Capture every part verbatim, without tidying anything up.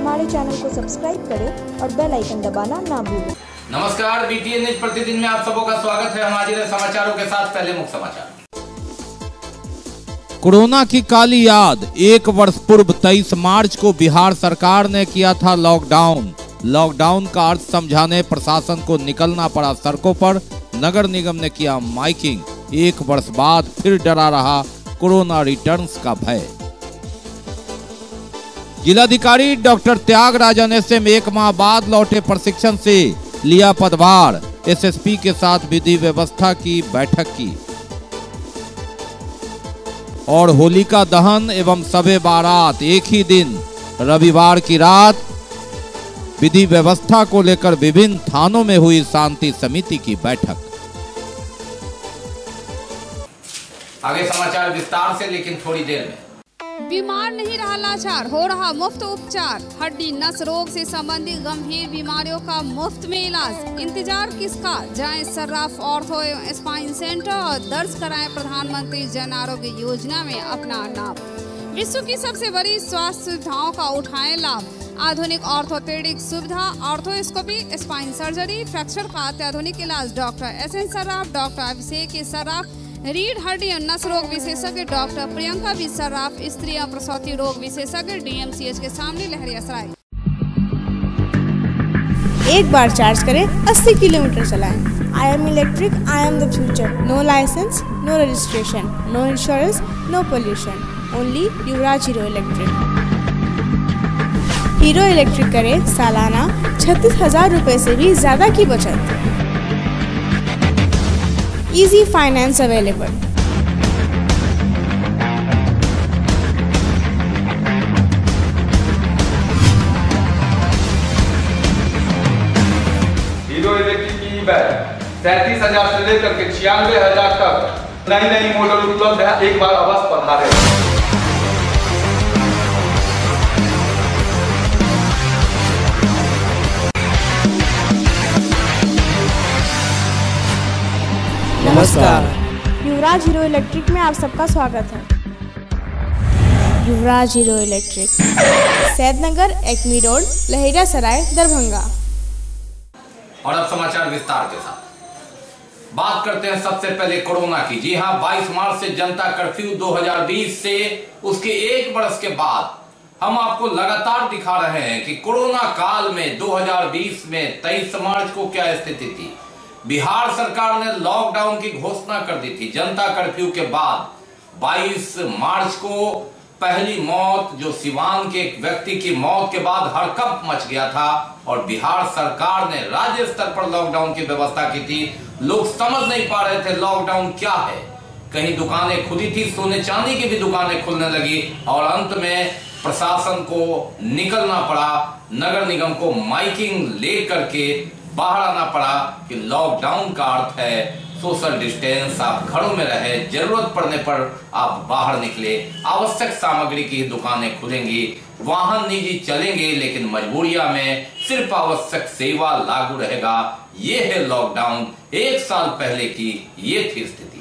हमारे चैनल को सब्सक्राइब करें और बेल आइकन दबाना ना भूलें। नमस्कार, बीटीएन न्यूज प्रतिदिन में आप सबों का स्वागत है। हम आज के समाचारों के साथ पहले मुख्य समाचार। कोरोना की काली याद, एक वर्ष पूर्व तेईस मार्च को बिहार सरकार ने किया था लॉकडाउन। लॉकडाउन का अर्थ समझाने प्रशासन को निकलना पड़ा सड़कों पर। नगर निगम ने किया माइकिंग। एक वर्ष बाद फिर डरा रहा कोरोना रिटर्न्स का भय। जिलाधिकारी डॉक्टर त्यागराजन एसएम एक माह बाद लौटे प्रशिक्षण से, लिया पदभार। एसएसपी के साथ विधि व्यवस्था की बैठक की और होलिका दहन एवं सबे बारात एक ही दिन रविवार की रात। विधि व्यवस्था को लेकर विभिन्न थानों में हुई शांति समिति की बैठक। आगे समाचार विस्तार से, लेकिन थोड़ी देर में। बीमार नहीं रहा लाचार, हो रहा मुफ्त उपचार। हड्डी नस रोग से संबंधित गंभीर बीमारियों का मुफ्त में इलाज। इंतजार किसका, जाएं सर्राफ ऑर्थो एवं स्पाइन सेंटर और दर्ज कराएं प्रधानमंत्री जन आरोग्य योजना में अपना नाम। विश्व की सबसे बड़ी स्वास्थ्य सुविधाओं का उठाएं लाभ। आधुनिक ऑर्थोपेडिक सुविधा, ऑर्थोस्कोपी, स्पाइन सर्जरी, फ्रैक्चर का अत्याधुनिक इलाज। Doctor S N Sarraf, doctor Abhishek Sarraf, रीढ़ हड्डी और नस रोग विशेषज्ञ डॉक्टर प्रियंका बी सर्राफ, स्त्री और प्रसूति रोग विशेषज्ञ डीएमसीएच के सामने लहरियासराय। एक बार चार्ज करें, अस्सी किलोमीटर चलाएं। I am electric, I am the future. No licence, no registration, no insurance, no pollution. Only Yuvraj Hero Electric. Hero Electric करें सालाना छत्तीस हजार रुपए से भी ज्यादा की बचत। Easy finance available. Hero Electric की बैग सैंतीस हजार से लेकर के छियानवे हजार तक नई नई मॉडल उपलब्ध है। एक बार अवश्य पधारें। नमस्कार, युवराज हीरो इलेक्ट्रिक में आप सबका स्वागत है। Yuvraj Hero Electric, Saidnagar, Acme road, Laheriasarai, Darbhanga. और अब समाचार विस्तार के साथ। बात करते हैं सबसे पहले कोरोना की। जी हां, बाईस मार्च से जनता कर्फ्यू दो हज़ार बीस से उसके एक वर्ष के बाद हम आपको लगातार दिखा रहे हैं कि कोरोना काल में दो हज़ार बीस में तेईस मार्च को क्या स्थिति थी। बिहार सरकार ने लॉकडाउन की घोषणा कर दी थी। जनता कर्फ्यू के बाद बाईस मार्च को पहली मौत, जो सिवान के एक व्यक्ति की मौत के बाद हड़कंप मच गया था और बिहार सरकार ने राज्य स्तर पर लॉकडाउन की व्यवस्था की थी। लोग समझ नहीं पा रहे थे लॉकडाउन क्या है। कहीं दुकानें खुली थी, सोने चांदी की भी दुकानें खुलने लगी और अंत में प्रशासन को निकलना पड़ा। नगर निगम को माइकिंग ले करके बाहर आना पड़ा कि लॉकडाउन का अर्थ है सोशल डिस्टेंस, आप घरों में रहे, जरूरत पड़ने पर आप बाहर निकले, आवश्यक सामग्री की दुकानें खुलेंगी, वाहन निजी चलेंगे, लेकिन मजबूरिया में सिर्फ आवश्यक सेवा लागू रहेगा। ये है लॉकडाउन। एक साल पहले की ये थी स्थिति।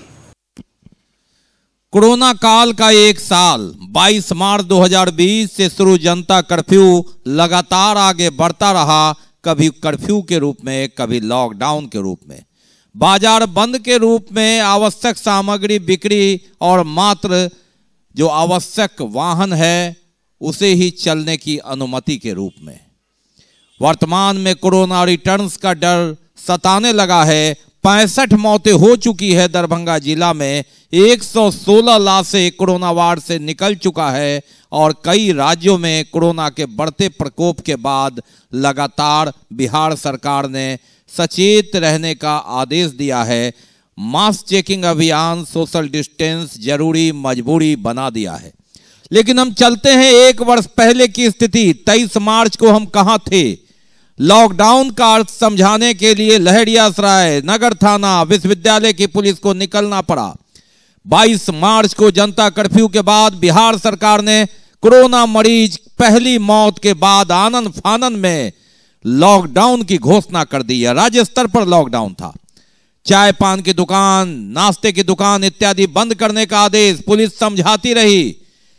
कोरोना काल का एक साल, बाईस मार्च दो हज़ार बीस से शुरू जनता कर्फ्यू लगातार आगे बढ़ता रहा। कभी कर्फ्यू के रूप में, कभी लॉकडाउन के रूप में, बाजार बंद के रूप में, आवश्यक सामग्री बिक्री और मात्र जो आवश्यक वाहन है उसे ही चलने की अनुमति के रूप में। वर्तमान में कोरोना रिटर्न्स का डर सताने लगा है। पैंसठ मौतें हो चुकी है। दरभंगा जिला में एक सौ सोलह लाशें कोरोना वार्ड से निकल चुका है और कई राज्यों में कोरोना के बढ़ते प्रकोप के बाद लगातार बिहार सरकार ने सचेत रहने का आदेश दिया है। मास चेकिंग अभियान, सोशल डिस्टेंस जरूरी मजबूरी बना दिया है। लेकिन हम चलते हैं एक वर्ष पहले की स्थिति। तेईस मार्च को हम कहां थे? लॉकडाउन का अर्थ समझाने के लिए लहरियासराय नगर थाना, विश्वविद्यालय की पुलिस को निकलना पड़ा। बाईस मार्च को जनता कर्फ्यू के बाद बिहार सरकार ने कोरोना मरीज पहली मौत के बाद आनन फानन में लॉकडाउन की घोषणा कर दी है। राज्य स्तर पर लॉकडाउन था। चाय पान की दुकान, नाश्ते की दुकान इत्यादि बंद करने का आदेश पुलिस समझाती रही।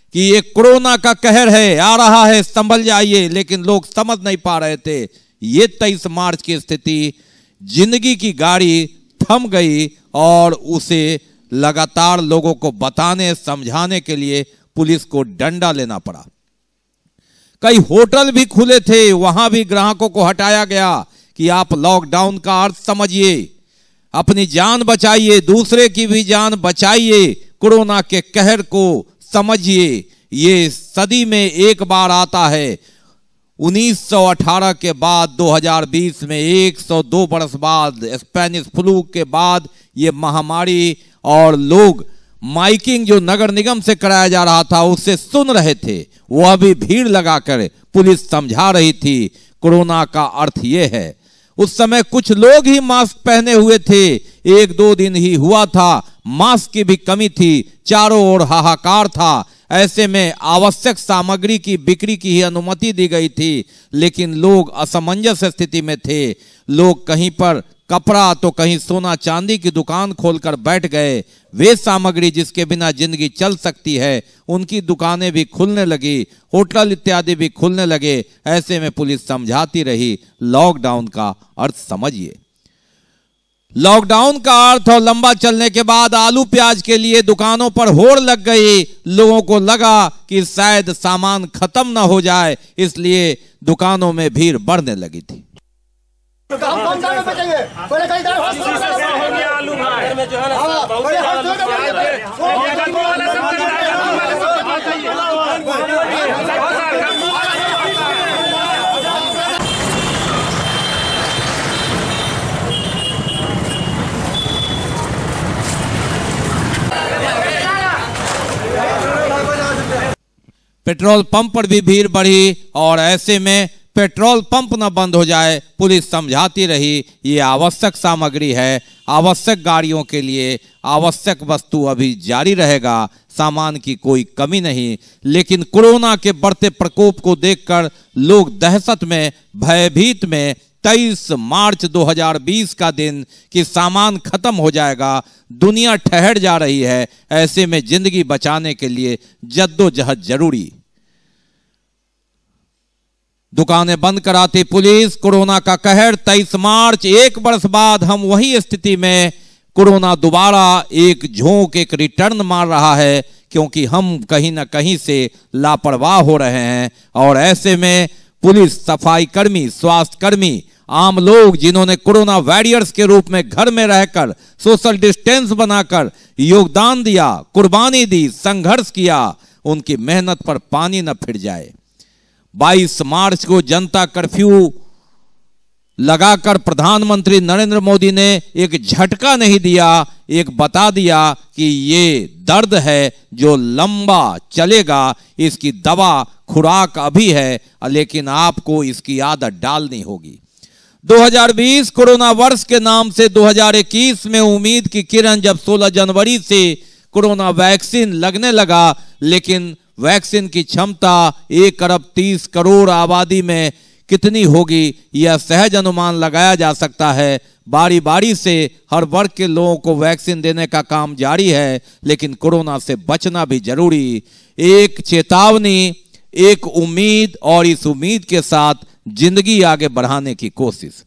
कि ये कोरोना का कहर है, आ रहा है, संभल जाइए, लेकिन लोग समझ नहीं पा रहे थे। ये तेईस मार्च की स्थिति, जिंदगी की गाड़ी थम गई और उसे लगातार लोगों को बताने समझाने के लिए पुलिस को डंडा लेना पड़ा। कई होटल भी खुले थे, वहां भी ग्राहकों को हटाया गया कि आप लॉकडाउन का अर्थ समझिए, अपनी जान बचाइए, दूसरे की भी जान बचाइए, कोरोना के कहर को समझिए। ये सदी में एक बार आता है। उन्नीस सौ अठारह के बाद दो हज़ार बीस में एक सौ दो बरस बाद स्पेनिश फ्लू के बाद ये महामारी, और लोग माइकिंग जो नगर निगम से कराया जा रहा था उससे सुन रहे थे। वह भी भीड़ लगाकर पुलिस समझा रही थी कोरोना का अर्थ ये है। उस समय कुछ लोग ही मास्क पहने हुए थे, एक दो दिन ही हुआ था, मास्क की भी कमी थी, चारों ओर हाहाकार था। ऐसे में आवश्यक सामग्री की बिक्री की ही अनुमति दी गई थी, लेकिन लोग असमंजस स्थिति में थे। लोग कहीं पर कपड़ा तो कहीं सोना चांदी की दुकान खोलकर बैठ गए। वे सामग्री जिसके बिना जिंदगी चल सकती है, उनकी दुकानें भी खुलने लगी, होटल इत्यादि भी खुलने लगे। ऐसे में पुलिस समझाती रही, लॉकडाउन का अर्थ समझिए। लॉकडाउन का अर्थ और लंबा चलने के बाद आलू प्याज के लिए दुकानों पर होड़ लग गई। लोगों को लगा कि शायद सामान खत्म ना हो जाए, इसलिए दुकानों में भीड़ बढ़ने लगी थी। हम कम दाम में बेचेंगे, पहले खरीदार हो गया आलू भाई में जो है ना बहुत पेट्रोल पंप पर भी भीड़ बढ़ी और ऐसे में पेट्रोल पंप न बंद हो जाए, पुलिस समझाती रही ये आवश्यक सामग्री है, आवश्यक गाड़ियों के लिए आवश्यक वस्तु अभी जारी रहेगा, सामान की कोई कमी नहीं। लेकिन कोरोना के बढ़ते प्रकोप को देखकर लोग दहशत में, भयभीत में, तेईस मार्च दो हज़ार बीस का दिन कि सामान खत्म हो जाएगा, दुनिया ठहर जा रही है, ऐसे में जिंदगी बचाने के लिए जद्दोजहद जरूरी। दुकानें बंद कराती पुलिस, कोरोना का कहर, तेईस मार्च, एक बरस बाद हम वही स्थिति में, कोरोना दोबारा एक झोंक, एक रिटर्न मार रहा है, क्योंकि हम कहीं ना कहीं से लापरवाह हो रहे हैं। और ऐसे में पुलिस, सफाई कर्मी, स्वास्थ्य कर्मी, आम लोग जिन्होंने कोरोना वॉरियर्स के रूप में घर में रहकर सोशल डिस्टेंस बनाकर योगदान दिया, कुर्बानी दी, संघर्ष किया, उनकी मेहनत पर पानी न फिर जाए। बाईस मार्च को जनता कर्फ्यू लगाकर प्रधानमंत्री नरेंद्र मोदी ने एक झटका नहीं दिया, एक बता दिया कि ये दर्द है जो लंबा चलेगा, इसकी दवा खुराक अभी है, लेकिन आपको इसकी आदत डालनी होगी। दो हज़ार बीस कोरोना वर्ष के नाम से दो हज़ार इक्कीस में उम्मीद की किरण जब सोलह जनवरी से कोरोना वैक्सीन लगने लगा, लेकिन वैक्सीन की क्षमता एक अरब तीस करोड़ आबादी में कितनी होगी यह सहज अनुमान लगाया जा सकता है। बारी बारी से हर वर्ग के लोगों को वैक्सीन देने का काम जारी है, लेकिन कोरोना से बचना भी जरूरी। एक चेतावनी, एक उम्मीद और इस उम्मीद के साथ जिंदगी आगे बढ़ाने की कोशिश।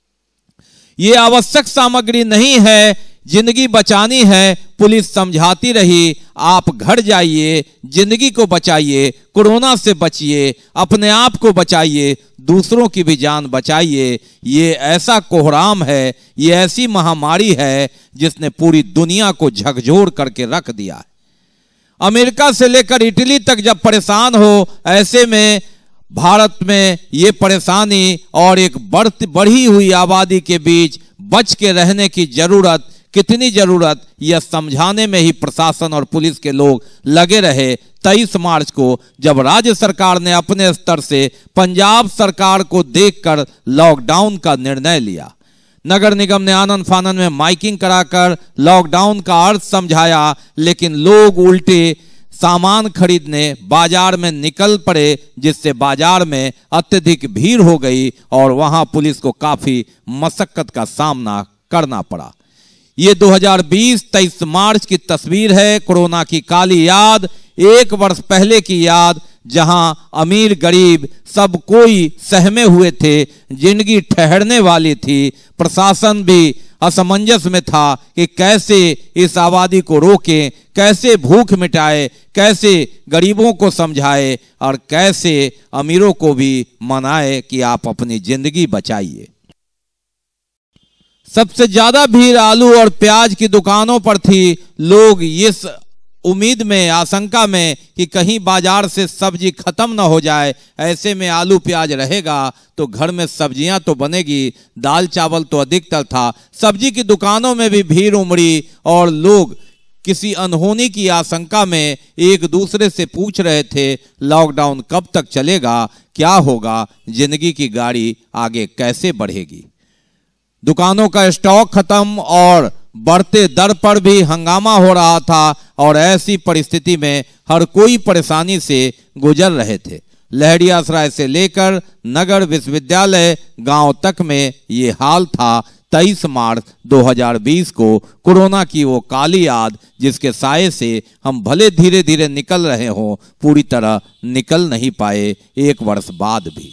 ये आवश्यक सामग्री नहीं है, जिंदगी बचानी है। पुलिस समझाती रही, आप घर जाइए, जिंदगी को बचाइए, कोरोना से बचिए, अपने आप को बचाइए, दूसरों की भी जान बचाइए। ये ऐसा कोहराम है, ये ऐसी महामारी है जिसने पूरी दुनिया को झकझोर करके रख दिया है। अमेरिका से लेकर इटली तक जब परेशान हो, ऐसे में भारत में ये परेशानी और एक बढ़ती बढ़ी हुई आबादी के बीच बच के रहने की जरूरत, कितनी जरूरत, यह समझाने में ही प्रशासन और पुलिस के लोग लगे रहे। तेईस मार्च को जब राज्य सरकार ने अपने स्तर से पंजाब सरकार को देखकर लॉकडाउन का निर्णय लिया, नगर निगम ने आनन फानन में माइकिंग कराकर लॉकडाउन का अर्थ समझाया, लेकिन लोग उल्टे सामान खरीदने बाजार में निकल पड़े, जिससे बाजार में अत्यधिक भीड़ हो गई और वहां पुलिस को काफी मशक्कत का सामना करना पड़ा। ये दो हज़ार बीस तेईस मार्च की तस्वीर है, कोरोना की काली याद। एक वर्ष पहले की याद, जहां अमीर गरीब सब कोई सहमे हुए थे, जिंदगी ठहरने वाली थी। प्रशासन भी असमंजस में था कि कैसे इस आबादी को रोकें, कैसे भूख मिटाए, कैसे गरीबों को समझाए और कैसे अमीरों को भी मनाए कि आप अपनी जिंदगी बचाइए। सबसे ज्यादा भीड़ आलू और प्याज की दुकानों पर थी। लोग इस उम्मीद में, आशंका में कि कहीं बाजार से सब्जी खत्म ना हो जाए, ऐसे में आलू प्याज रहेगा तो घर में सब्जियां तो बनेगी, दाल चावल तो अधिकतर था। सब्जी की दुकानों में भी भीड़ उमड़ी और लोग किसी अनहोनी की आशंका में एक दूसरे से पूछ रहे थे, लॉकडाउन कब तक चलेगा, क्या होगा, जिंदगी की गाड़ी आगे कैसे बढ़ेगी। दुकानों का स्टॉक खत्म और बढ़ते दर पर भी हंगामा हो रहा था और ऐसी परिस्थिति में हर कोई परेशानी से गुजर रहे थे। लहरियासराय से लेकर नगर विश्वविद्यालय गांव तक में ये हाल था। तेईस मार्च दो हज़ार बीस को कोरोना की वो काली याद, जिसके साये से हम भले धीरे धीरे निकल रहे हों, पूरी तरह निकल नहीं पाए एक वर्ष बाद भी।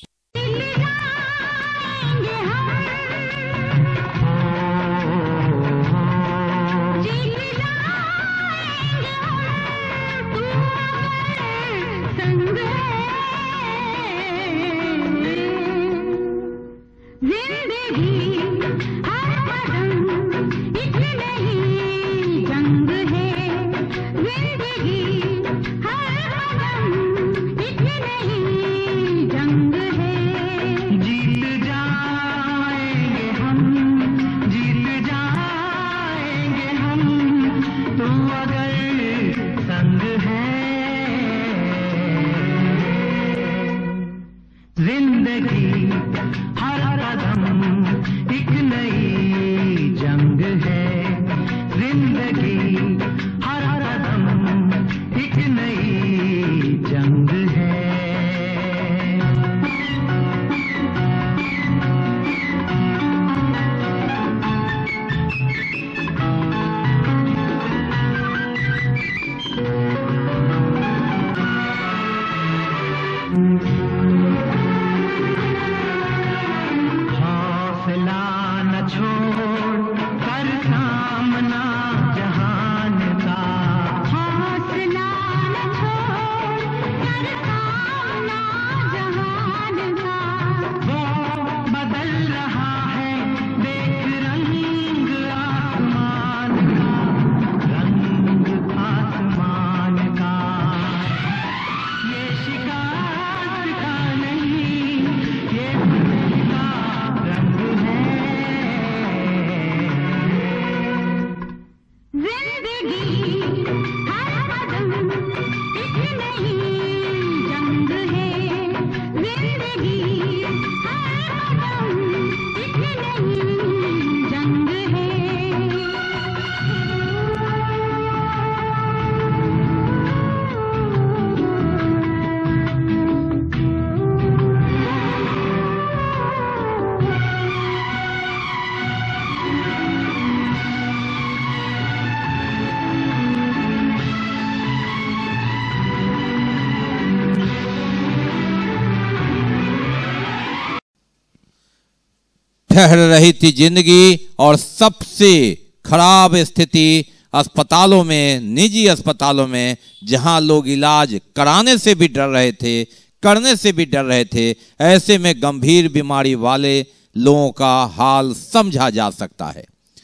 ठहर रही थी जिंदगी और सबसे खराब स्थिति अस्पतालों में, निजी अस्पतालों में, जहां लोग इलाज कराने से भी डर रहे थे, करने से भी डर रहे थे। ऐसे में गंभीर बीमारी वाले लोगों का हाल समझा जा सकता है।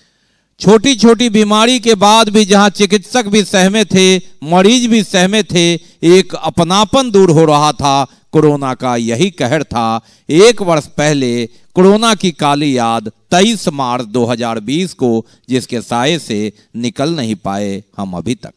छोटी छोटी बीमारी के बाद भी जहां चिकित्सक भी सहमे थे, मरीज भी सहमे थे, एक अपनापन दूर हो रहा था। कोरोना का यही कहर था। एक वर्ष पहले कोरोना की काली याद, तेईस मार्च दो हज़ार बीस को, जिसके साये से निकल नहीं पाए हम अभी तक।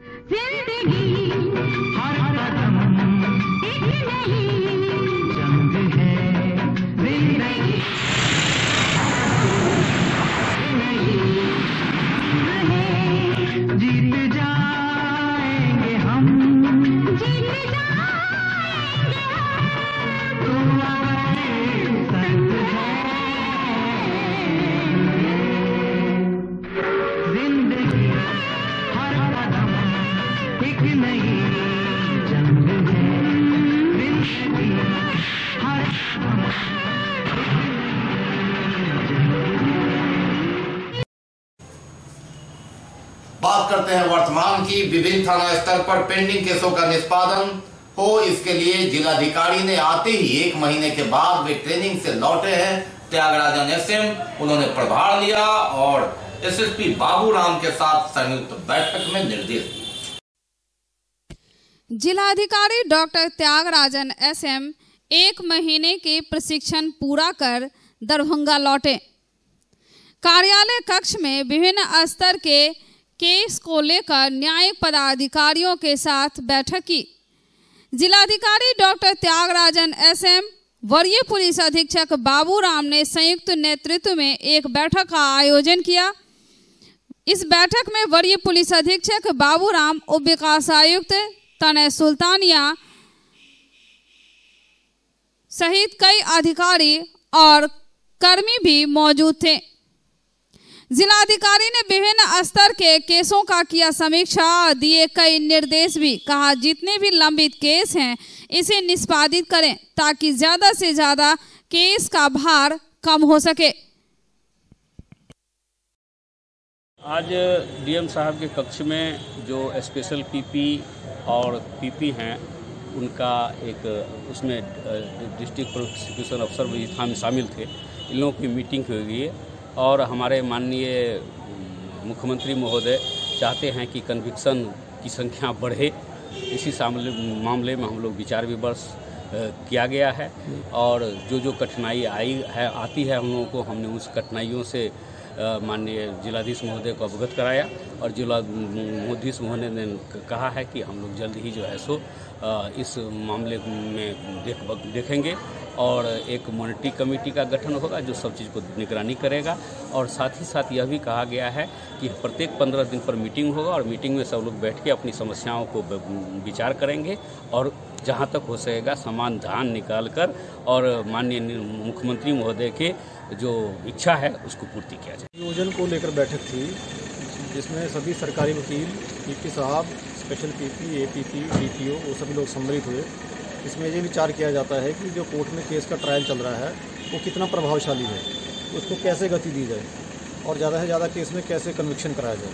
जंग बात करते हैं वर्तमान की। विभिन्न थाना स्तर पर पेंडिंग केसों का निष्पादन हो, इसके लिए जिलाधिकारी ने आते ही एक महीने के बाद वे ट्रेनिंग से लौटे हैं। त्यागराजन एसएम उन्होंने प्रभार लिया और एसएसपी बाबूराम के साथ संयुक्त बैठक में निर्देश दिए। जिलाधिकारी डॉक्टर त्यागराजन एसएम एक महीने के प्रशिक्षण पूरा कर दरभंगा लौटे। कार्यालय कक्ष में विभिन्न स्तर के केस को लेकर न्यायिक पदाधिकारियों के साथ बैठक की। जिलाधिकारी डॉक्टर त्यागराजन एसएम, वरीय पुलिस अधीक्षक बाबूराम ने संयुक्त नेतृत्व में एक बैठक का आयोजन किया। इस बैठक में वरीय पुलिस अधीक्षक बाबूराम, उप विकास आयुक्त तनय सुल्तानिया सहित कई अधिकारी और कर्मी भी मौजूद थे। जिलाधिकारी ने विभिन्न स्तर के केसों का किया समीक्षा और दिए कई निर्देश भी। कहा जितने भी लंबित केस हैं इसे निष्पादित करें ताकि ज्यादा से ज्यादा केस का भार कम हो सके। आज डीएम साहब के कक्ष में जो स्पेशल पीपी और पीपी हैं उनका एक उसमें डिस्ट्रिक्ट प्रोसिक्यूशन अफसर भी शामिल थे। इन लोगों की मीटिंग हुई है और हमारे माननीय मुख्यमंत्री महोदय चाहते हैं कि कन्विक्शन की संख्या बढ़े। इसी मामले में हम लोग विचार विमर्श किया गया है और जो जो कठिनाई आई है आती है हम लोगों को, हमने उस कठिनाइयों से माननीय जिलाधीश महोदय को अवगत कराया और जिलाधीश महोदय ने कहा है कि हम लोग जल्द ही जो है सो इस मामले में देख देखेंगे और एक मॉनिटरिंग कमेटी का गठन होगा जो सब चीज़ को निगरानी करेगा। और साथ ही साथ यह भी कहा गया है कि प्रत्येक पंद्रह दिन पर मीटिंग होगा और मीटिंग में सब लोग बैठ के अपनी समस्याओं को विचार करेंगे और जहाँ तक हो सकेगा समाधान निकाल कर और माननीय मुख्यमंत्री महोदय के जो इच्छा है उसको पूर्ति किया जाए। नियोजन को लेकर बैठक थी जिसमें सभी सरकारी वकील, पीपी साहब, स्पेशल पीपी, एपीपी, डीपीओ वो सभी लोग सम्मिलित हुए। इसमें ये विचार किया जाता है कि जो कोर्ट में केस का ट्रायल चल रहा है वो कितना प्रभावशाली है, उसको कैसे गति दी जाए और ज़्यादा से ज़्यादा केस में कैसे कन्विक्शन कराया जाए।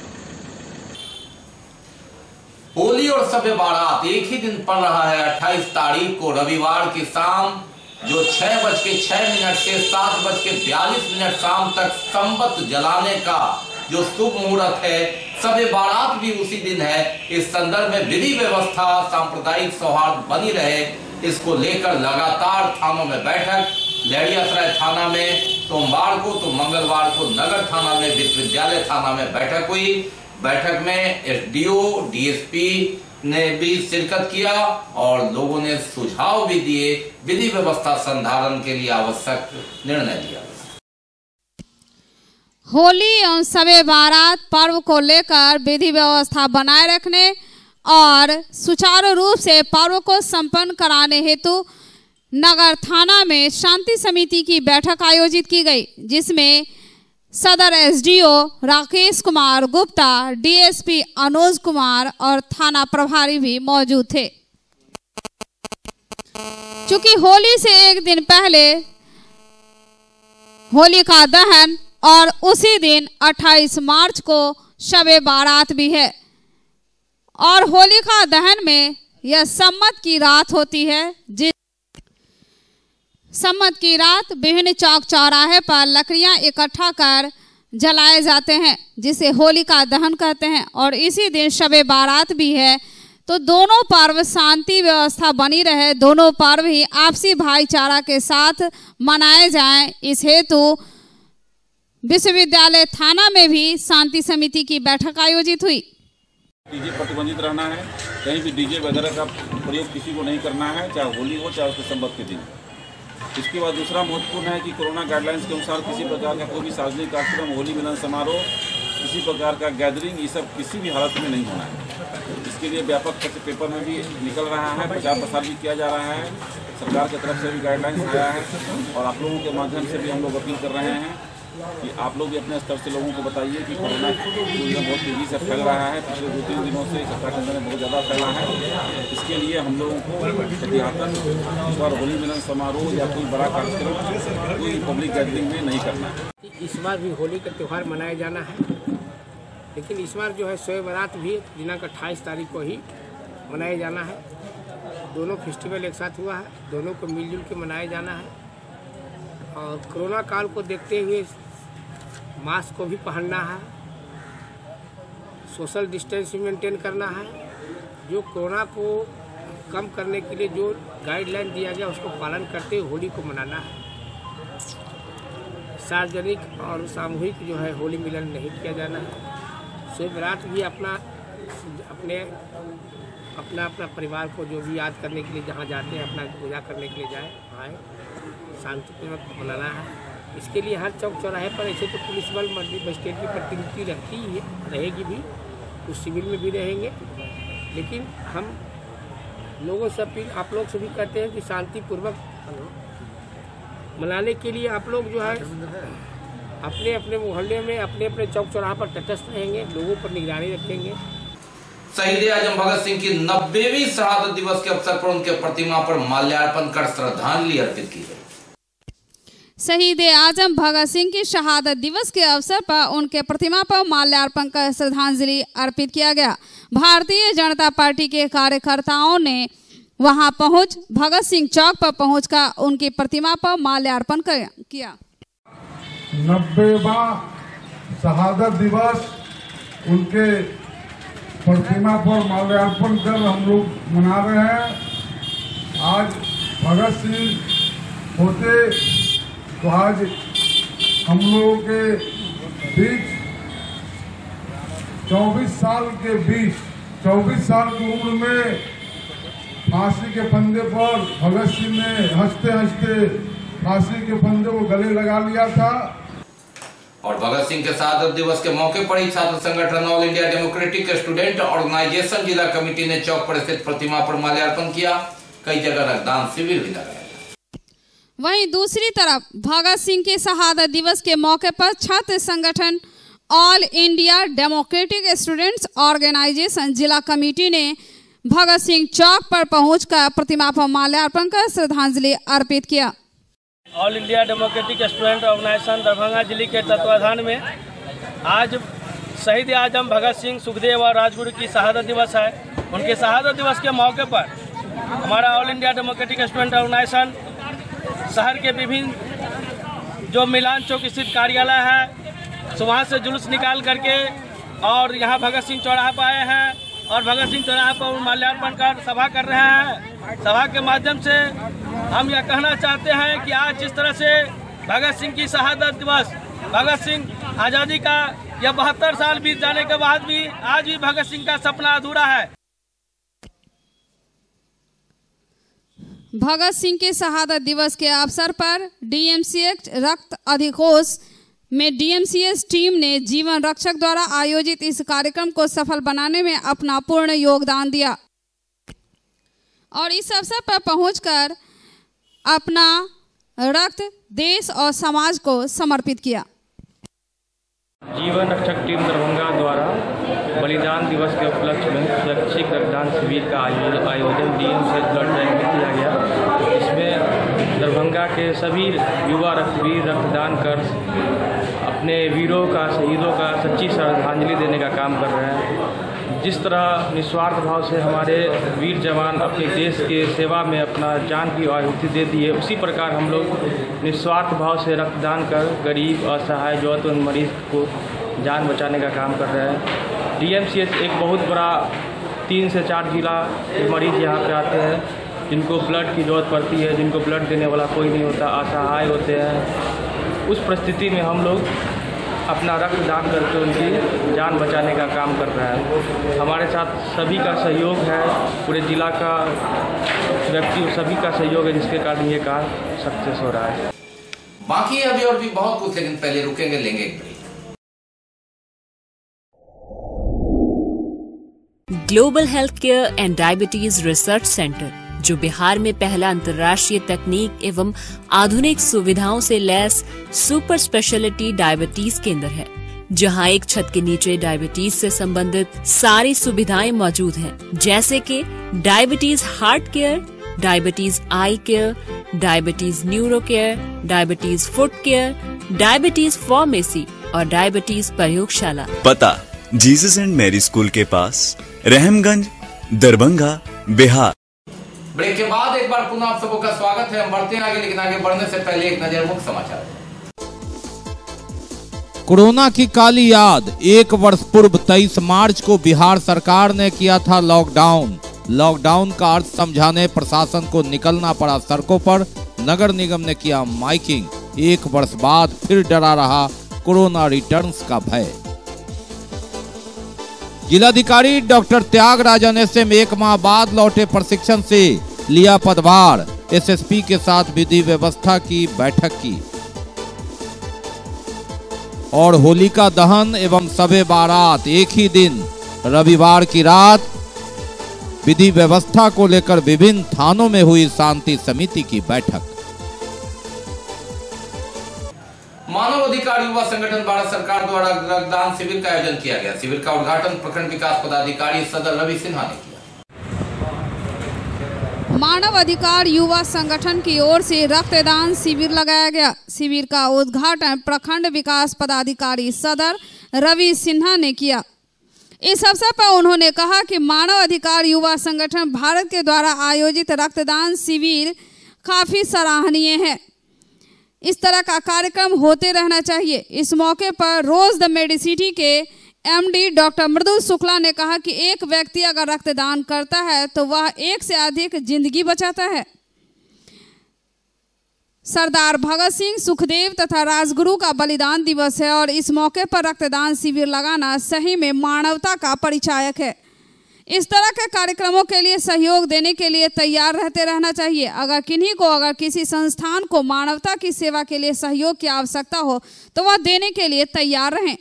होली और शब-ए बारात एक ही दिन पड़ रहा है। अट्ठाईस तारीख को रविवार की शाम जो छह बज के छह मिनट से सात बज के बयालीस मिनट शाम तक संबत जलाने का जो शुभ मुहूर्त है, शब-ए बारात भी उसी दिन है। इस संदर्भ में विधि व्यवस्था, सांप्रदायिक सौहार्द बनी रहे, इसको लेकर लगातार थानों में बैठक। लहरियासराय थाना में सोमवार को तो मंगलवार को नगर थाना में, विश्वविद्यालय थाना में बैठक हुई। बैठक में एसडीओ, डीएसपी ने भी शिरकत किया और लोगों ने सुझाव भी दिए। विधि व्यवस्था संधारण के लिए आवश्यक निर्णय लिया। होली एवं शब-ए बारात पर्व को लेकर विधि व्यवस्था बनाए रखने और सुचारू रूप से पर्व को संपन्न कराने हेतु नगर थाना में शांति समिति की बैठक आयोजित की गई, जिसमें सदर एसडीओ राकेश कुमार गुप्ता, डीएसपी अनुज कुमार और थाना प्रभारी भी मौजूद थे। चूंकि होली से एक दिन पहले होली का दहन और उसी दिन अट्ठाईस मार्च को शब-ए बारात भी है और होली का दहन में यह सम्मत की रात होती है। जिस सम्मत की रात विभिन्न चौक चौराहे पर लकड़ियां इकट्ठा कर जलाए जाते हैं, जिसे होली का दहन कहते हैं और इसी दिन शब-ए बारात भी है। तो दोनों पर्व शांति व्यवस्था बनी रहे, दोनों पर्व ही आपसी भाईचारा के साथ मनाए जाएं, इस हेतु विश्वविद्यालय थाना में भी शांति समिति की बैठक आयोजित हुई। डीजे प्रतिबंधित रहना है, कहीं भी डीजे वगैरह का प्रयोग किसी को नहीं करना है, चाहे होली हो चाहे उसके संबत के दिन। इसके बाद दूसरा महत्वपूर्ण है कि कोरोना गाइडलाइंस के अनुसार किसी प्रकार का कोई भी सार्वजनिक कार्यक्रम, होली मिलन समारोह, किसी प्रकार का गैदरिंग, ये सब किसी भी हालत में नहीं होना है। इसके लिए व्यापक पेपर में भी निकल रहा है, प्रचार प्रसार भी किया जा रहा है, सरकार की तरफ से भी गाइडलाइंस आया है और आप लोगों के माध्यम से भी हम लोग अपील कर रहे हैं कि आप लोग भी अपने स्तर से लोगों को बताइए कि कोरोना बहुत तेज़ी से फैल रहा है। पिछले दो तीन दिनों से सत्ता के अंदर में बहुत ज़्यादा फैला है। इसके लिए हम लोगों को एहतियातन इस बार होली मिलन समारोह या कोई बड़ा कार्यक्रम कोई पब्लिक गैदरिंग में नहीं करना है। इस बार भी होली का त्यौहार मनाया जाना है लेकिन इस बार जो है शोए बारात भी दिनांक अट्ठाईस तारीख को ही मनाया जाना है। दोनों फेस्टिवल एक साथ हुआ है, दोनों को मिलजुल के मनाया जाना है और कोरोना काल को देखते हुए मास्क को भी पहनना है, सोशल डिस्टेंस मेंटेन करना है। जो कोरोना को कम करने के लिए जो गाइडलाइन दिया गया उसको पालन करते हुए होली को मनाना है। सार्वजनिक और सामूहिक जो है होली मिलन नहीं किया जाना है। शोए बारात भी अपना अपने अपना अपना परिवार को जो भी याद करने के लिए जहाँ जाते हैं अपना पूजा करने के लिए जाए, आए, शांतिपूर्वक मनाना है। इसके लिए हर चौक चौराहे पर ऐसे तो पुलिस बल मजिस्ट्रेट की प्रतिनिधि रहती ही है, रहेगी भी, कुछ सिविल में भी रहेंगे, लेकिन हम लोगों से अपील आप लोग से भी कहते हैं कि शांतिपूर्वक मनाने के लिए आप लोग जो है अपने अपने मोहल्ले में अपने अपने चौक चौराहे पर तटस्थ रहेंगे, लोगों पर निगरानी रखेंगे। शहीद आजम भगत सिंह की नब्बेवीं शहादत दिवस के अवसर पर उनके प्रतिमा पर माल्यार्पण कर श्रद्धांजलि अर्पित की गई। शहीद आजम भगत सिंह की शहादत दिवस के अवसर पर उनके प्रतिमा पर माल्यार्पण कर श्रद्धांजलि अर्पित किया गया। भारतीय जनता पार्टी के कार्यकर्ताओं ने वहां पहुंच भगत सिंह चौक पर पहुंचकर उनकी प्रतिमा पर माल्यार्पण किया। नब्बेवा शहादत दिवस उनके प्रतिमा पर माल्यार्पण कर हम लोग मना रहे हैं। आज भगत सिंह होते तो आज हम लोगों के बीच चौबीस साल के बीच चौबीस साल की उम्र में फांसी के फंदे पर भगत सिंह ने हंसते हंसते फांसी के फंदे को गले लगा लिया था। और भगत सिंह के शहादत दिवस के मौके पर ही छात्र संगठन All India Democratic Student Organisation जिला कमेटी ने चौक पर स्थित प्रतिमा पर माल्यार्पण किया। कई जगह रक्तदान शिविर भी लगाया। वहीं दूसरी तरफ भगत सिंह के शहादत दिवस के मौके पर छात्र संगठन All India Democratic Students Organisation जिला कमेटी ने भगत सिंह चौक पर पहुंचकर प्रतिमा पर माल्यार्पण कर श्रद्धांजलि अर्पित किया। All India Democratic Student Organisation Darbhanga जिले के तत्वाधान में आज शहीद आजम भगत सिंह, सुखदेव और राजगुरु की शहादत दिवस है। उनके शहादत दिवस के मौके पर हमारा All India Democratic Student Organisation शहर के विभिन्न जो मिलान चौक स्थित कार्यालय है वहाँ से जुलूस निकाल करके और यहाँ भगत सिंह चौराहे पर आए हैं और भगत सिंह चौराहे पर माल्यार्पण कर सभा कर रहे हैं। सभा के माध्यम से हम यह कहना चाहते हैं कि आज जिस तरह से भगत सिंह की शहादत दिवस, भगत सिंह आज़ादी का यह बहत्तर साल बीत जाने के बाद भी आज भी भगत सिंह का सपना अधूरा है। भगत सिंह के शहादत दिवस के अवसर पर डीएमसीएच रक्त अधिकोष में डीएमसीएच टीम ने जीवन रक्षक द्वारा आयोजित इस कार्यक्रम को सफल बनाने में अपना पूर्ण योगदान दिया और इस अवसर पर पहुंचकर अपना रक्त देश और समाज को समर्पित किया। जीवन रक्षक टीम दरभंगा द्वारा बलिदान दिवस के उपलक्ष्य में स्वैच्छिक रक्तदान शिविर का आयोजन डीएमसीएच ब्लड बैंक में किया गया। इसमें दरभंगा के सभी युवा रक्तवीर रक्तदान कर अपने वीरों का, शहीदों का सच्ची श्रद्धांजलि देने का काम कर रहे हैं। जिस तरह निस्वार्थ भाव से हमारे वीर जवान अपने देश के सेवा में अपना जान की आहुति दे दी है, उसी प्रकार हम लोग निस्वार्थ भाव से रक्तदान कर गरीब, असहाय, जरूरतमंद मरीज को जान बचाने का काम कर रहे हैं। डीएमसीएच एक बहुत बड़ा तीन से चार जिला के मरीज यहाँ पे आते हैं जिनको ब्लड की जरूरत पड़ती है, जिनको ब्लड देने वाला कोई नहीं होता, असहाय होते हैं। उस परिस्थिति में हम लोग अपना रक्तदान करके उनकी जान बचाने का काम कर रहे हैं। हमारे साथ सभी का सहयोग है, पूरे जिला का व्यक्ति सभी का सहयोग है, जिसके कारण ये कार्य सक्सेस हो रहा है। बाकी अभी और भी बहुत कुछ, लेकिन पहले रुकेंगे, लेंगे एक break. Global health care and diabetes research centre, जो बिहार में पहला अंतर्राष्ट्रीय तकनीक एवं आधुनिक सुविधाओं से लैस सुपर स्पेशलिटी डायबिटीज केंद्र है, जहां एक छत के नीचे डायबिटीज से संबंधित सारी सुविधाएं मौजूद हैं, जैसे कि diabetes heart care, diabetes eye care, diabetes neuro care, diabetes foot care, diabetes pharmacy और डायबिटीज प्रयोगशाला। पता जीसस एंड मैरी स्कूल के पास, रहमगंज, दरभंगा, बिहार। ब्रेक के बाद एक बार पुनः आप सबों का स्वागत है। हम बढ़ते हैं आगे, लेकिन आगे बढ़ने से पहले एक नजर मुख्य समाचार। कोरोना की काली याद। एक वर्ष पूर्व तेईस मार्च को बिहार सरकार ने किया था लॉकडाउन। लॉकडाउन का अर्थ समझाने प्रशासन को निकलना पड़ा सड़कों पर। नगर निगम ने किया माइकिंग। एक वर्ष बाद फिर डरा रहा कोरोना रिटर्न्स का भय। जिलाधिकारी डॉक्टर त्यागराजन एसएम एक माह बाद लौटे प्रशिक्षण से, लिया पदभार। एसएसपी के साथ विधि व्यवस्था की बैठक की। और होलिका दहन एवं सबे बारात एक ही दिन, रविवार की रात। विधि व्यवस्था को लेकर विभिन्न थानों में हुई शांति समिति की बैठक। मानव अधिकार युवा संगठन भारत सरकार द्वारा रक्तदान शिविर का आयोजन किया गया। शिविर का उद्घाटन प्रखंड विकास पदाधिकारी सदर रवि सिन्हा ने किया। मानव अधिकार युवा संगठन की ओर से रक्तदान शिविर लगाया गया। शिविर का उद्घाटन प्रखंड विकास पदाधिकारी सदर रवि सिन्हा ने किया। इस अवसर पर उन्होंने कहा कि मानव अधिकार युवा संगठन भारत के द्वारा आयोजित रक्तदान शिविर काफी सराहनीय है। इस तरह का कार्यक्रम होते रहना चाहिए। इस मौके पर रोज द मेडिसिटी के एमडी डॉक्टर मृदुल शुक्ला ने कहा कि एक व्यक्ति अगर रक्तदान करता है तो वह एक से अधिक जिंदगी बचाता है। सरदार भगत सिंह, सुखदेव तथा राजगुरु का बलिदान दिवस है और इस मौके पर रक्तदान शिविर लगाना सही में मानवता का परिचायक है। इस तरह के कार्यक्रमों के लिए सहयोग देने के लिए तैयार रहते रहना चाहिए। अगर किन्हीं को अगर किसी संस्थान को मानवता की सेवा के लिए सहयोग की आवश्यकता हो तो वह देने के लिए तैयार रहें।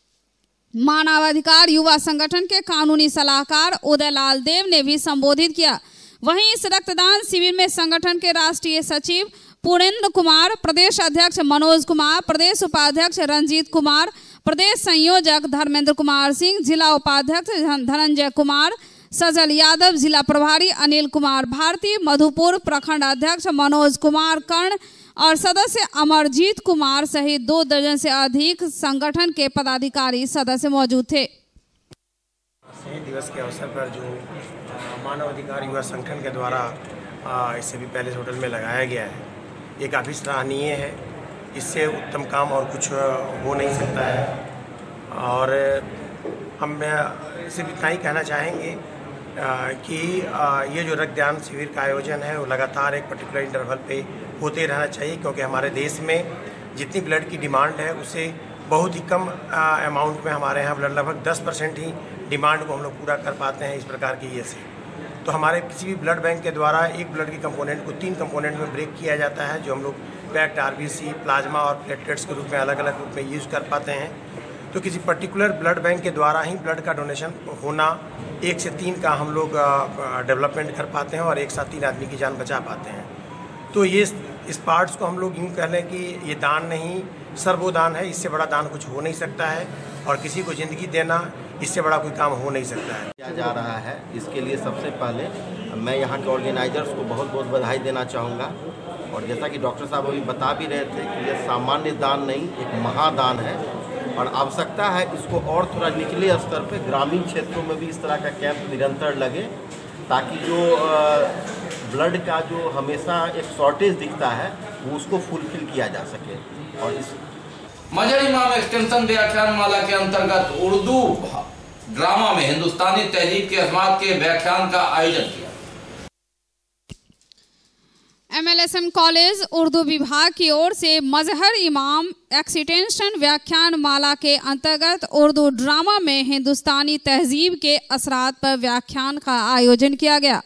मानवाधिकार युवा संगठन के कानूनी सलाहकार उदयलाल देव ने भी संबोधित किया। वहीं इस रक्तदान शिविर में संगठन के राष्ट्रीय सचिव पूर्णेंद्र कुमार, प्रदेश अध्यक्ष मनोज कुमार, प्रदेश उपाध्यक्ष रंजीत कुमार, प्रदेश संयोजक धर्मेंद्र कुमार सिंह, जिला उपाध्यक्ष धनंजय कुमार, सजल यादव, जिला प्रभारी अनिल कुमार भारती, मधुपुर प्रखंड अध्यक्ष मनोज कुमार कर्ण और सदस्य अमरजीत कुमार सहित दो दर्जन से अधिक संगठन के पदाधिकारी सदस्य मौजूद थे। शहीद दिवस के अवसर पर जो मानव अधिकार युवा संगठन के द्वारा इससे भी पहले होटल में लगाया गया है, ये काफ़ी सराहनीय है। इससे उत्तम काम और कुछ हो नहीं सकता है। और हम सिर्फ इतना ही कहना चाहेंगे कि ये जो रक्तदान शिविर का आयोजन है वो लगातार एक पर्टिकुलर इंटरवल पे होते रहना चाहिए, क्योंकि हमारे देश में जितनी ब्लड की डिमांड है उससे बहुत ही कम अमाउंट में हमारे यहाँ ब्लड, लगभग दस परसेंट ही डिमांड को हम लोग पूरा कर पाते हैं इस प्रकार की ये से। तो हमारे किसी भी ब्लड बैंक के द्वारा एक ब्लड के कंपोनेंट को तीन कंपोनेंट में ब्रेक किया जाता है, जो हम लोग पैक्ड आरबीसी, प्लाज्मा और प्लेटलेट्स के रूप में अलग अलग रूप में यूज़ कर पाते हैं। तो किसी पर्टिकुलर ब्लड बैंक के द्वारा ही ब्लड का डोनेशन होना, एक से तीन का हम लोग डेवलपमेंट कर पाते हैं और एक साथ तीन आदमी की जान बचा पाते हैं। तो ये इस पार्ट्स को हम लोग यूँ कह लें कि ये दान नहीं सर्वोदान है। इससे बड़ा दान कुछ हो नहीं सकता है और किसी को ज़िंदगी देना इससे बड़ा कोई काम हो नहीं सकता है। किया जा रहा है, इसके लिए सबसे पहले मैं यहाँ के ऑर्गेनाइजर्स को बहुत बहुत बधाई देना चाहूँगा। और जैसा कि डॉक्टर साहब अभी बता भी रहे थे कि यह सामान्य दान नहीं, एक महादान है और आवश्यकता है इसको और थोड़ा निचले स्तर पे ग्रामीण क्षेत्रों में भी इस तरह का कैंप निरंतर लगे, ताकि जो ब्लड का जो हमेशा एक शॉर्टेज दिखता है वो उसको फुलफिल किया जा सके। और इस मजर इमाम एक्सटेंशन व्याख्यान माला के अंतर्गत उर्दू ड्रामा में हिंदुस्तानी तहजीब के अस्मात के व्याख्यान का आयोजन किया। एमएलएसएम कॉलेज उर्दू विभाग की ओर से मजहर इमाम एक्सटेंशन व्याख्यान माला के अंतर्गत उर्दू ड्रामा में हिंदुस्तानी तहजीब के असरात पर व्याख्यान का आयोजन किया गया।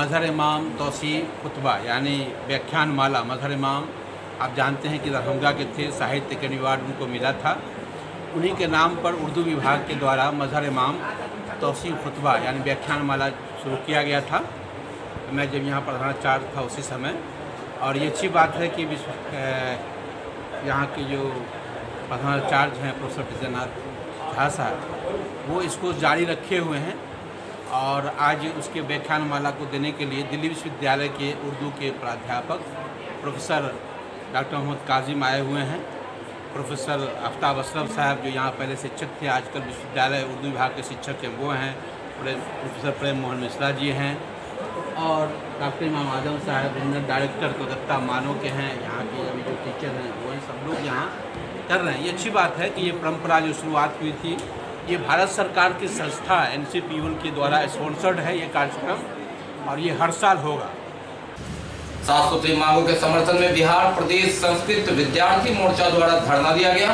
मजहर इमाम तौसीफ खुतबा यानी व्याख्यान माला। मजहर इमाम आप जानते हैं कि दरभंगा के थे, साहित्य के अवार्ड उनको मिला था। उन्हीं के नाम पर उर्दू विभाग के द्वारा मजहर इमाम तौसीफ खुतबा यानी व्याख्यान माला शुरू किया गया था। मैं जब यहाँ प्रधानाचार्य था उसी समय, और ये अच्छी बात है कि विश्व यहाँ के जो प्रधानाचार्य हैं प्रोफेसर विजयनाथ झा साहब, वो इसको जारी रखे हुए हैं। और आज उसके व्याख्यान माला को देने के लिए दिल्ली विश्वविद्यालय के उर्दू के प्राध्यापक प्रोफेसर डॉक्टर मोहम्मद काजिम आए हुए हैं। प्रोफेसर आफ्ताब अशरफ साहब जो यहाँ पहले शिक्षक थे, आजकल विश्वविद्यालय उर्दू विभाग के शिक्षक हैं, वो हैं। प्रोफेसर प्रेम मोहन मिश्रा जी हैं, और डॉक्टर इमाम आजम साहब जनरल डायरेक्टर कोलकाता मानो के हैं, यहाँ के अभी जो टीचर हैं वो हैं, सब लोग यहाँ कर रहे हैं। ये अच्छी बात है कि ये परंपरा जो शुरुआत हुई थी, ये भारत सरकार की संस्था एन सी पी वन के द्वारा स्पॉन्सर्ड है ये कार्यक्रम, और ये हर साल होगा। सात सूत्री मांगों के समर्थन में बिहार प्रदेश संस्कृत विद्यार्थी मोर्चा द्वारा धरना दिया गया।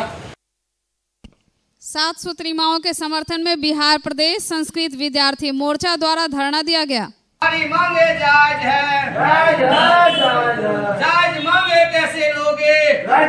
सात सूत्री मांगों के समर्थन में बिहार प्रदेश संस्कृत विद्यार्थी मोर्चा द्वारा धरना दिया गया। हमारी मांगे जायज है, जायज है, जायज मांगे कैसे लोगे,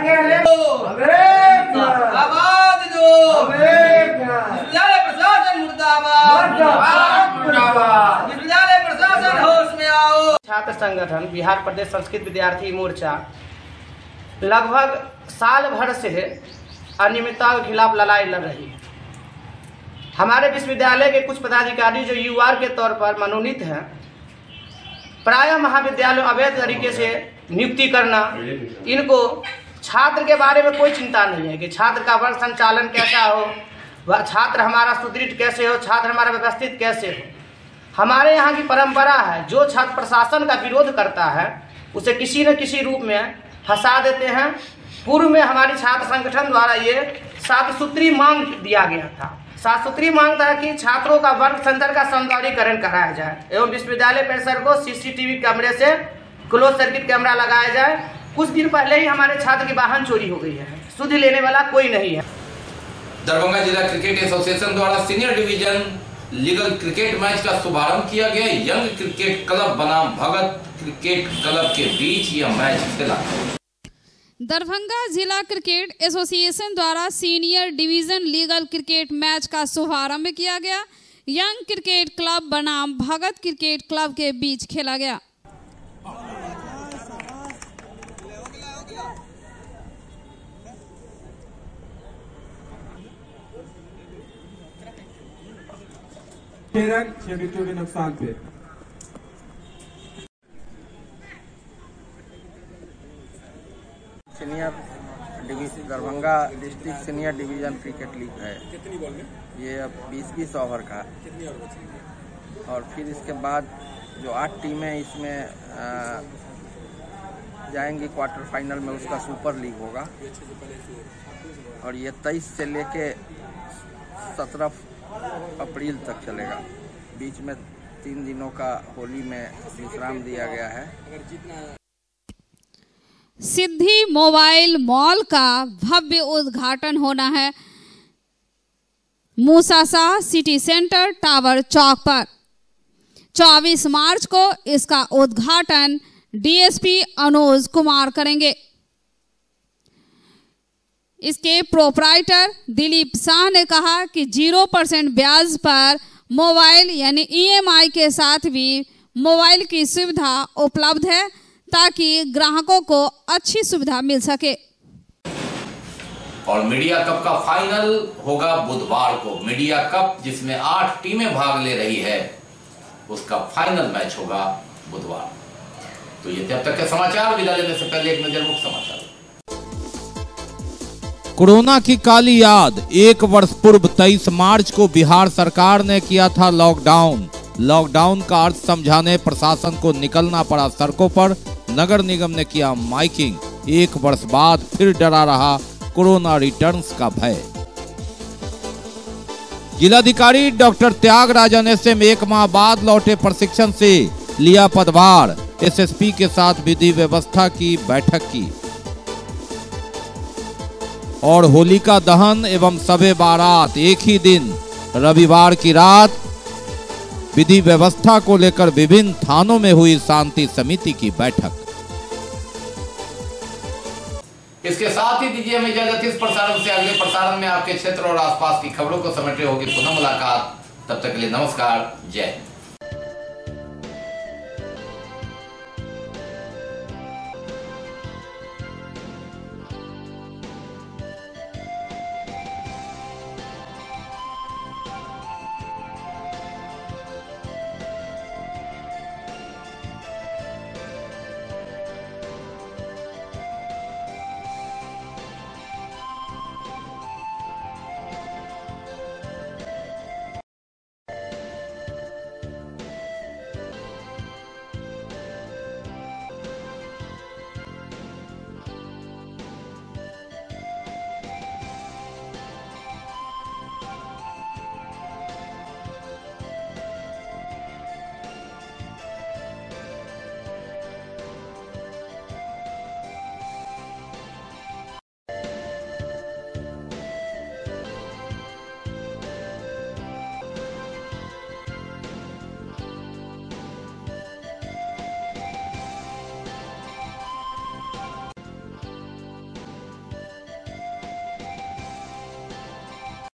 आवाज दो, विश्वविद्यालय प्रशासन मुर्दाबाद, विश्वविद्यालय प्रशासन होश में आओ। छात्र संगठन बिहार प्रदेश संस्कृत विद्यार्थी मोर्चा लगभग साल भर से अनियमितता के खिलाफ लड़ाई लड़ रही है। हमारे विश्वविद्यालय के कुछ पदाधिकारी जो यू आर के तौर पर मनोनीत हैं, प्रायः महाविद्यालय अवैध तरीके से नियुक्ति करना, इनको छात्र के बारे में कोई चिंता नहीं है कि छात्र का वर्ग संचालन कैसा हो, वह छात्र हमारा सुदृढ़ कैसे हो, छात्र हमारा व्यवस्थित कैसे हो। हमारे यहाँ की परंपरा है, जो छात्र प्रशासन का विरोध करता है उसे किसी न किसी रूप में फंसा देते हैं। पूर्व में हमारी छात्र संगठन द्वारा ये सात सूत्री मांग दिया गया था। सात सूत्री मांग था कि छात्रों का वर्ग संचालन का सौंदर्यीकरण कराया जाए एवं विश्वविद्यालय परिसर को सी सी टी वी कैमरे से क्लोज सर्किट कैमरा लगाया जाए। कुछ दिन पहले ही हमारे छात्र की वाहन चोरी हो गई है, सुध लेने वाला कोई नहीं है। दरभंगा जिला क्रिकेट एसोसिएशन द्वारा senior division legal cricket match का शुभारंभ किया गया। यंग क्रिकेट क्लब बनाम भगत क्रिकेट क्लब के बीच यह मैच खेला। दरभंगा जिला क्रिकेट एसोसिएशन द्वारा senior division legal cricket match का शुभारंभ किया गया। यंग क्रिकेट क्लब बनाम भगत क्रिकेट क्लब के बीच खेला गया। छह विकेटों के नुकसान पे senior division Darbhanga district senior division cricket league है। कितनी बॉल में? ये अब बीस बीस ओवर का। कितनी ओवर बची? और फिर इसके बाद जो आठ टीमें इसमें जाएंगी क्वार्टर फाइनल में, उसका सुपर लीग होगा। और ये तेईस से लेके सत्रह अप्रैल तक चलेगा। बीच में तीन दिनों का होली में विश्राम दिया गया है। सिद्धि मोबाइल मॉल का भव्य उद्घाटन होना है मूसासा सिटी सेंटर टावर चौक पर। चौबीस मार्च को इसका उद्घाटन D S P Anuj Kumar करेंगे। इसके प्रोप्राइटर दिलीप शाह ने कहा कि जीरो परसेंट ब्याज पर मोबाइल यानी ई एम आई के साथ भी मोबाइल की सुविधा उपलब्ध है, ताकि ग्राहकों को अच्छी सुविधा मिल सके। और मीडिया कप का फाइनल होगा बुधवार को। मीडिया कप जिसमें आठ टीमें भाग ले रही है, उसका फाइनल मैच होगा बुधवार। तो ये तब तक के समाचार। विदा लेने से पहले एक नजर मुख्य समाचार। कोरोना की काली याद। एक वर्ष पूर्व तेईस मार्च को बिहार सरकार ने किया था लॉकडाउन। लॉकडाउन का अर्थ समझाने प्रशासन को निकलना पड़ा सड़कों पर। नगर निगम ने किया माइकिंग। एक वर्ष बाद फिर डरा रहा कोरोना रिटर्न्स का भय। जिलाधिकारी डॉक्टर त्यागराजन एस एम एक माह बाद लौटे प्रशिक्षण से लिया पदभार। एस एस पी के साथ विधि व्यवस्था की बैठक की। और होलिका दहन एवं सबे बारात एक ही दिन रविवार की रात विधि व्यवस्था को लेकर विभिन्न थानों में हुई शांति समिति की बैठक। इसके साथ ही दीजिए हमें इजाजत। इस प्रसारण से अगले प्रसारण में आपके क्षेत्र और आसपास की खबरों को समेटे होगी पुनः मुलाकात। तब तक के लिए नमस्कार, जय हिंद।